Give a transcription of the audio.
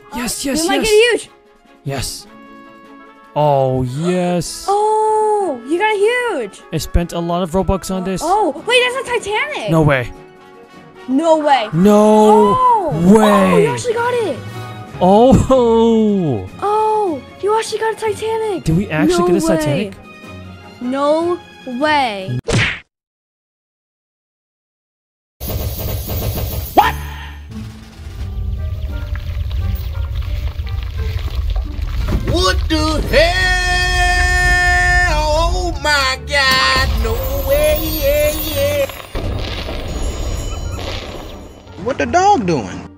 Yes, yes, You might yes. get huge. Yes. Oh, yes. Oh, you got a huge. I spent a lot of Robux on this. Oh, wait, that's a Titanic. No way. No way. No way. Oh, you actually got it. Oh. Oh, you actually got a Titanic. Did we actually get a Titanic? No way. What the hell? Oh my God, no way, yeah. What the dog doing?